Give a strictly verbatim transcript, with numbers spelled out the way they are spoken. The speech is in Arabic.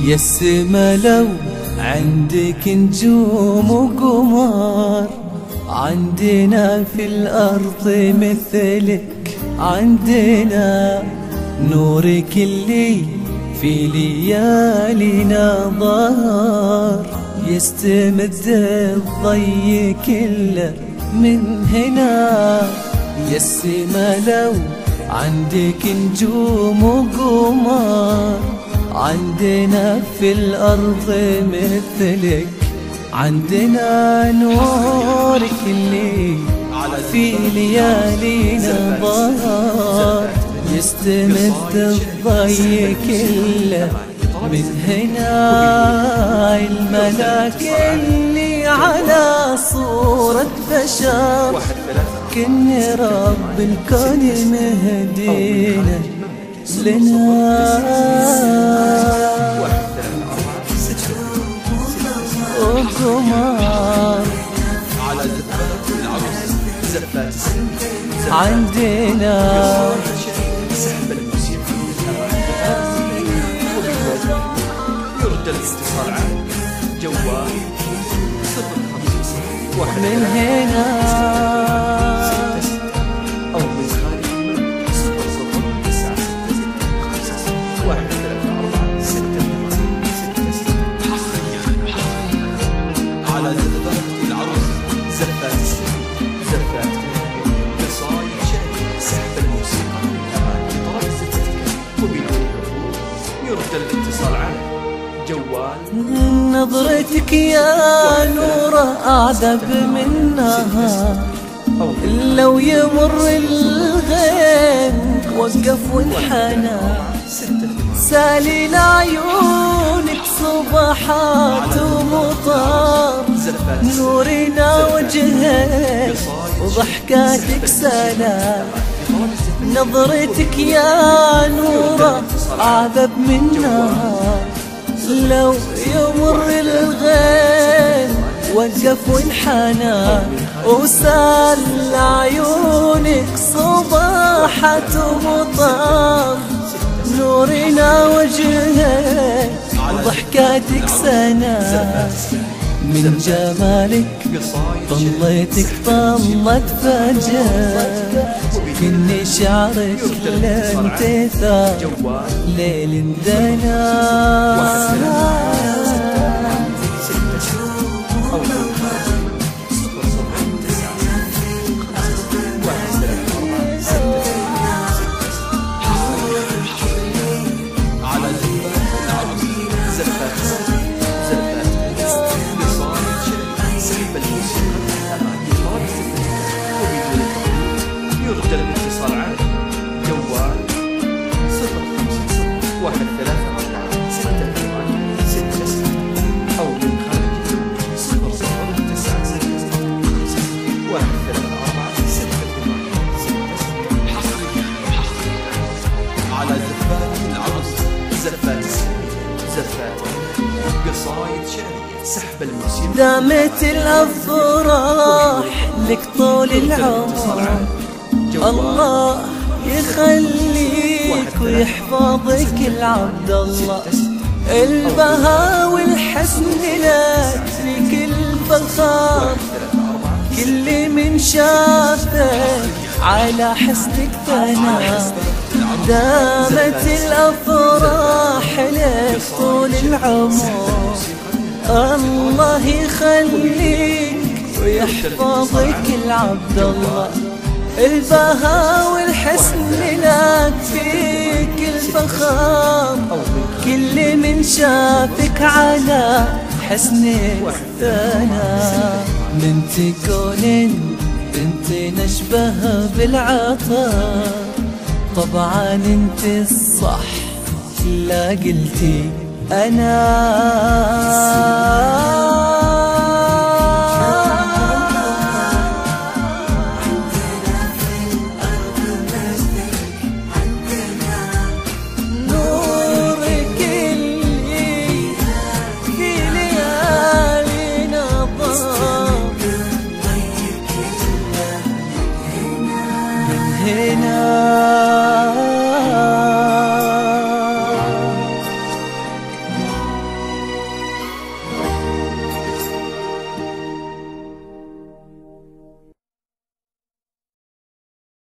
يا السما لو عندك نجوم وقمر، عندنا في الأرض مثلك، عندنا نورك اللي في ليالينا ظهر، يستمد الضي كله من هنا. يا السما لو عندك نجوم وقمر، عندنا في الأرض مثلك، عندنا نورك اللي في ليالينا ظهر، يستمد الضي كله من هنا. الملاك اللي على صورة بشر، كن رب الكون مهدينا لنا. وقمر عندنا يرد الاتصال عن جوال صفر خمسة واحد من هنا أو من خارج صفر صفر تسعة ستة ستة واحد ثلاثة أربعة ستة ستة ستة. على زفات العروس، زفات السن، زفات قصايد شعرية، سحب الموسيقى من أماكن طرف زفتك وبدون حروف. يرد الاتصال عنه جوال. نظرتك يا نورة أعذب من نهار، لو يمر الغيم وقف وانحنى، سالي لعيونك صباحات ومطار، نورنا وجهك وضحكاتك سلام. نظرتك يا نورة أعذب من نهار، لو يمر الغيم وقف وانحنى، وسال عيونك صباحة ومطار، نورنا وجهك وضحكاتك سنة. من جمالك طليتك طلت فجأة، كني شعرك لن تثار ليل دنا. يرد الاتصال عنه جوال صفر خمسة صفر واحد ثلاثة أربعة ستة ثمانية ستة ستة أو من خارج صفر صفر تسعة ستة ستة واحد ثلاثة أربعة ستة ثمانية ستة ستة. على زفات العروس، زفات السن، زفات قصايد شعرية، سحب الموسيقى. دامت الأفراح لك طول العمر، الله يخليك ويحفظك العبد الله. البهاء والحسن لك في كل فخار، كل من شافك على حسنك ثنى. دامت الأفراح لك طول العمر، الله يخليك ويحفظك العبد الله. البهاء والحسن لك فيك الفخار، كل من شافك على حسنك ثنى. من تكون بنت نشبه بالعطاء، طبعا انت الصح لا قلتي أنا.